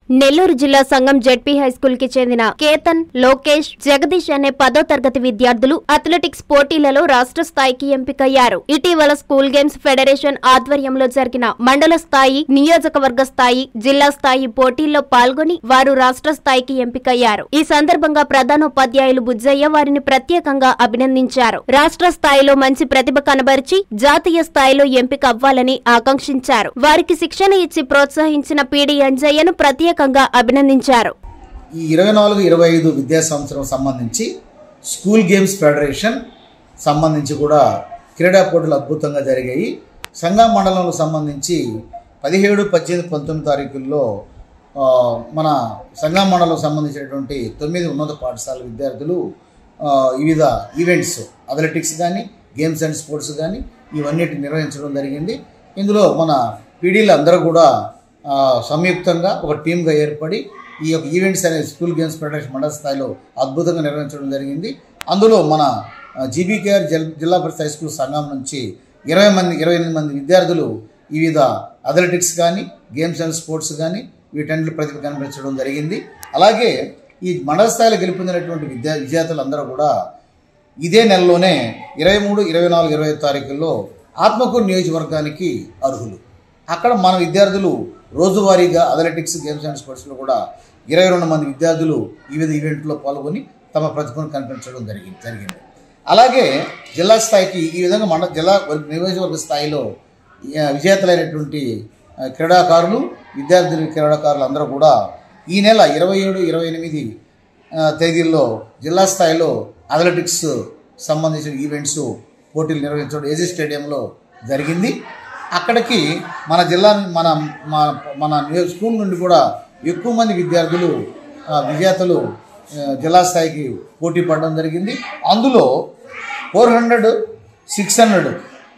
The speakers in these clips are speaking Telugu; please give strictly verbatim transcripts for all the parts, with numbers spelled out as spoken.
నెల్లూరు జిల్లా సంగం జెడ్పీ హైస్కూల్ కి చెందిన కేతన్, లోకేష్, జగదీష్ అనే పదో తరగతి విద్యార్థులు అథ్లెటిక్స్ పోటీలలో రాష్ట్ర స్థాయికి ఎంపికయ్యారు. ఇటీవల స్కూల్ గేమ్స్ ఫెడరేషన్ ఆధ్వర్యంలో జరిగిన మండల స్థాయి, నియోజకవర్గ స్థాయి, జిల్లా స్థాయి పోటీల్లో పాల్గొని వారు రాష్ట్ర స్థాయికి ఎంపికయ్యారు. ఈ సందర్భంగా ప్రధానోపాధ్యాయులు బుజ్జయ్య వారిని ప్రత్యేకంగా అభినందించారు. రాష్ట్ర స్థాయిలో మంచి ప్రతిభ కనబరిచి జాతీయ స్థాయిలో ఎంపిక అవ్వాలని ఆకాంక్షించారు. వారికి శిక్షణ ఇచ్చి ప్రోత్సహించిన పీడీ అంజయ్యను ప్రత్యేక అభినందించారు. ఈ ఇరవై నాలుగు ఇరవై ఐదు విద్యా సంవత్సరం సంబంధించి స్కూల్ గేమ్స్ ఫెడరేషన్ సంబంధించి కూడా క్రీడా పోటీలు అద్భుతంగా జరిగాయి. సంగం మండలంలో సంబంధించి పదిహేడు పద్దెనిమిది పంతొమ్మిది తారీఖుల్లో మన సంగం మండలం సంబంధించినటువంటి తొమ్మిది ఉన్నత పాఠశాల విద్యార్థులు వివిధ ఈవెంట్స్, అథ్లెటిక్స్ కానీ, గేమ్స్ అండ్ స్పోర్ట్స్ కానీ ఇవన్నిటిని నిర్వహించడం జరిగింది. ఇందులో మన పీడీలు అందరూ కూడా సంయుక్తంగా ఒక టీమ్గా ఏర్పడి ఈ యొక్క ఈవెంట్స్ అనేది స్కూల్ గేమ్స్ ఫెడరేషన్ మండల స్థాయిలో అద్భుతంగా నిర్వహించడం జరిగింది. అందులో మన జీబీకేఆర్ జిల్లా పరిషత్ హై స్కూల్ సంఘం నుంచి ఇరవై మంది ఇరవై ఎనిమిది మంది విద్యార్థులు వివిధ అథ్లెటిక్స్ కానీ, గేమ్స్ అండ్ స్పోర్ట్స్ కానీ వీటన్నిటి ప్రతిభ కనిపించడం జరిగింది. అలాగే ఈ మండల స్థాయిలో గెలుపొందినటువంటి విద్యా విజేతలందరూ కూడా ఇదే నెలలోనే ఇరవై మూడు ఇరవై నాలుగు ఇరవై ఐదు తారీఖుల్లో ఆత్మకూరు నియోజకవర్గానికి అర్హులు. అక్కడ మన విద్యార్థులు రోజువారీగా అథ్లెటిక్స్, గేమ్స్ అండ్ స్పోర్ట్స్లో కూడా ఇరవై రెండు మంది విద్యార్థులు వివిధ ఈవెంట్లో పాల్గొని తమ ప్రతిభను కనిపించడం జరిగింది జరిగింది అలాగే జిల్లా స్థాయికి ఈ విధంగా మన జిల్లా నియోజకవర్గ స్థాయిలో విజేతలైనటువంటి క్రీడాకారులు, విద్యార్థులు, క్రీడాకారులు అందరూ కూడా ఈ నెల ఇరవై ఏడు ఇరవై ఎనిమిది తేదీల్లో జిల్లా స్థాయిలో అథ్లెటిక్స్ సంబంధించిన ఈవెంట్స్ పోటీలు నిర్వహించడం ఏజీ స్టేడియంలో జరిగింది. అక్కడికి మన జిల్లా మన మన స్కూల్ నుండి కూడా ఎక్కువ మంది విద్యార్థులు విజేతలు జిల్లా స్థాయికి పోటీ పడడం జరిగింది. అందులో four hundred six hundred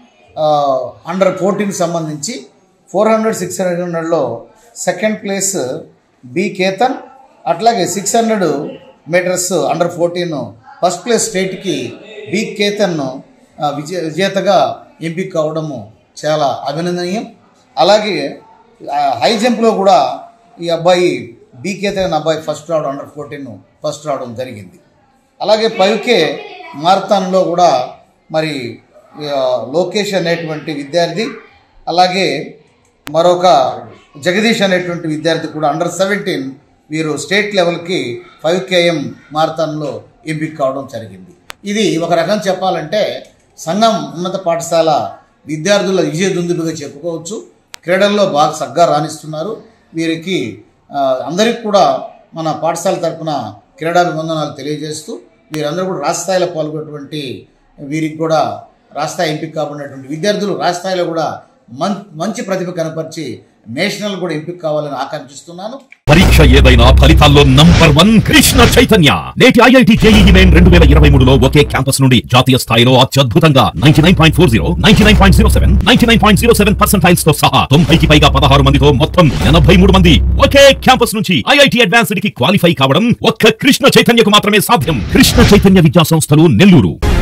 under fourteen సంబంధించి ఫోర్ హండ్రెడ్ సిక్స్ హండ్రెడ్లో సెకండ్ ప్లేస్ బి కేతన్, అట్లాగే six hundred meters under fourteen first place స్టేట్కి బి కేతన్ విజే విజేతగా ఎంపిక కావడము చాలా అభినందనీయం. అలాగే హై జంప్లో కూడా ఈ అబ్బాయి బీకేతే అనే అబ్బాయి ఫస్ట్ రావడం, అండర్ ఫోర్టీన్ ఫస్ట్ రావడం జరిగింది. అలాగే ఫైవ్ కే మారథాన్లో కూడా మరి లోకేష్ అనేటువంటి విద్యార్థి, అలాగే మరొక జగదీష్ అనేటువంటి విద్యార్థి కూడా అండర్ సెవెంటీన్ వీరు స్టేట్ లెవెల్కి ఫైవ్ కేఎం మారథాన్లో ఎంపిక కావడం జరిగింది. ఇది ఒక రకం చెప్పాలంటే సంగం ఉన్నత పాఠశాల విద్యార్థుల విజయ దుందుబిగా చెప్పుకోవచ్చు. క్రీడల్లో బాగా సగ్గా రాణిస్తున్నారు. వీరికి అందరికీ కూడా మన పాఠశాల తరఫున క్రీడాభివందనాలు తెలియజేస్తూ వీరందరూ కూడా రాష్ట్ర స్థాయిలో పాల్గొన్నటువంటి వీరికి కూడా రాష్ట్ర ఎంపిక కాబడినటువంటి విద్యార్థులు రాష్ట్ర స్థాయిలో కూడా మంచి ప్రతిభ కనపరిచి నేషనల్ కూడా ఎంపిక కావాలని ఆకాంక్షిస్తున్నాను. పరీక్ష ఏదైనా ఫలితాల్లో నంబర్ వన్ కృష్ణ చైతన్య. నేటి ఐఐటి జేఈఈ మెయిన్ రెండు వేల ఇరవై మూడులో ఒకే క్యాంపస్ నుండి జాతీయ స్థాయిలో అత్యద్భుతంగా ninety nine point four zero, ninety nine point zero seven, ninety nine point zero seven percentiles తో సహా తొంభైకి పైగా పదహారు మందితో మొత్తం ఎనభై మూడు మంది ఒకే క్యాంపస్ నుంచి ఐఐటి అడ్వాన్స్డ్ కి క్వాలిఫై కావడం ఒక్క కృష్ణ చైతన్యకు మాత్రమే సాధ్యం. కృష్ణ చైతన్య విద్యా సంస్థలు నెల్లూరు.